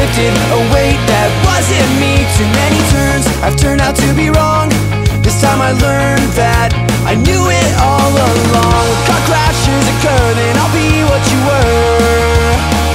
lifted a weight that wasn't me. Too many turns have turned out to be wrong. This time I learned that I knew it all along. When car crashes occur, then I'll be what you were.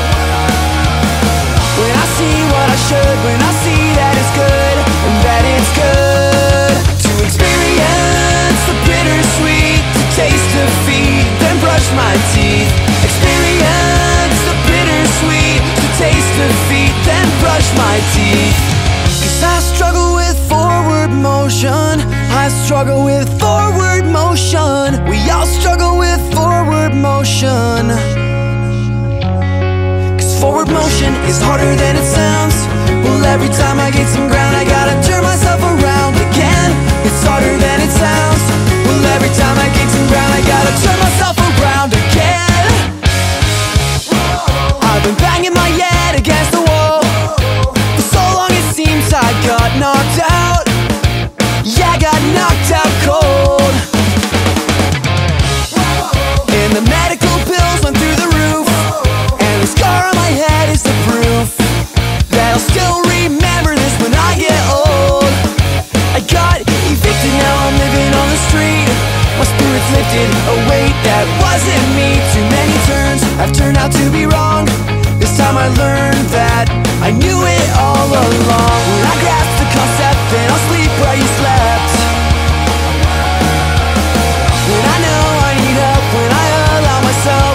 When I see what I should, when I see that it's good, and that it's good to experience the bittersweet, to taste defeat, then brush my teeth. Experience the bittersweet, to taste defeat, then brush my teeth. 'Cause I struggle with forward motion, I struggle with forward motion. We all struggle with forward motion. 'Cause forward motion is harder than it sounds. Well, every time I gain some ground, I gotta turn myself around again. It's harder than it sounds. Well, every time I gain some ground, I gotta turn myself around again. I've been banging my head against the wall for so long it seems I got knocked out. Yeah, I got knocked out cold. And the medical bills went through the roof, and the scar on my head is the proof that I'll still remember this when I get old. I got evicted, now I'm living on the street. My spirit's lifted a weight that wasn't me. Too many turns have turned out to be wrong. This time I learned that I knew it all along. When I grasp the concept, then I'll sleep where you slept. When I know I need help, when I allow myself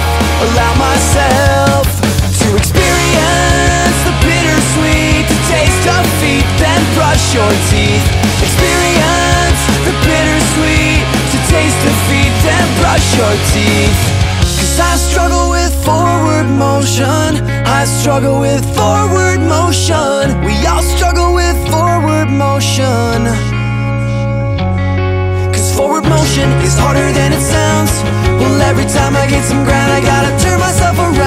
to experience the bittersweet, to taste defeat, then brush your teeth. Experience the bittersweet, to taste defeat, then brush your teeth. 'Cause I struggle with forward motion, I struggle with forward motion. We all struggle with forward motion. 'Cause forward motion is harder than it sounds. Well, every time I get some ground, I gotta turn myself around.